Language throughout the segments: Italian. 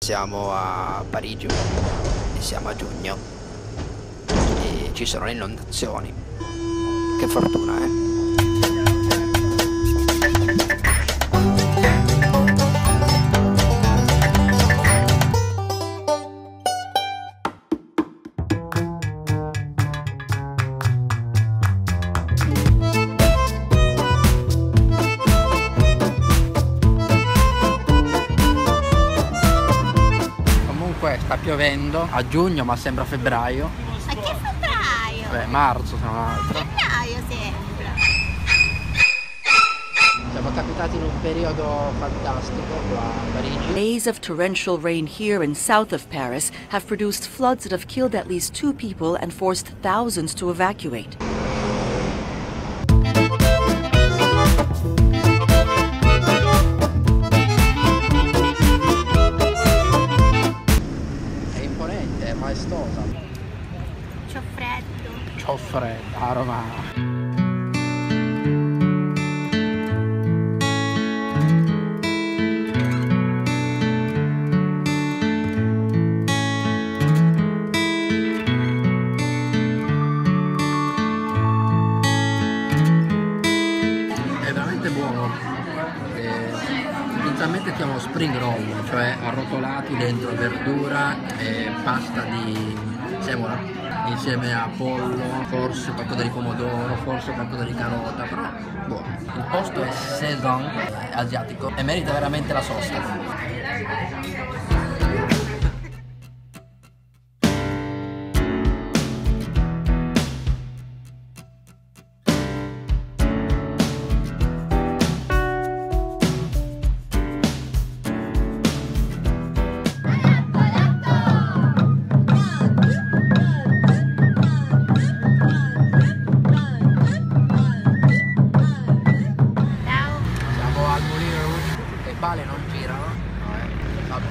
Siamo a Parigi e siamo a giugno e ci sono le inondazioni. Che fortuna, eh? Sta piovendo a giugno, ma sembra febbraio. Ma che febbraio? Beh, marzo, se non altro. Gennaio sembra. Siamo capitati in un periodo fantastico qua a Parigi. Days of torrential rain here and south of Paris have produced floods that have killed at least 2 people and forced thousands to evacuate. Maestosa. C'ho freddo. C'ho freddo, a Roma. È veramente buono. Inizialmente chiamano spring roll, cioè arrotolati dentro verdura e pasta di semola insieme a pollo, forse qualcosa di pomodoro, forse qualcosa di carota, però buono. Il posto è Saison, asiatico, e merita veramente la sosta. Non girano. Vabbè.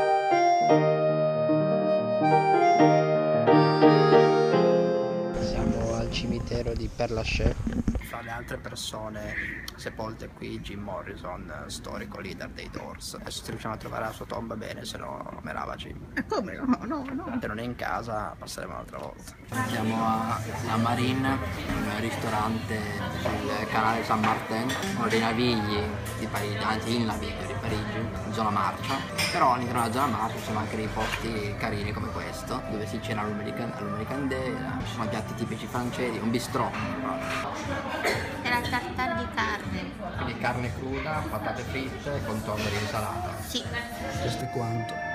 Siamo al cimitero di Père Lachaise. Fra le altre persone sepolte qui, Jim Morrison, storico leader dei Doors. Adesso se riusciamo a trovare la sua tomba bene, se no merava Jim. E come no? No. Se non è in casa passeremo un'altra volta. Siamo a La Marine, un ristorante sul canale San Martin, uno dei navigli di Parigi, anzi il naviglio di Parigi, zona marcia. Però all'interno della zona marcia ci sono anche dei posti carini come questo, dove si cena all'American Day, ci sono piatti tipici francesi, un bistrò. E la tartare di carne. Quindi carne cruda, patate fritte, contorno di insalata. Sì. Questo è quanto.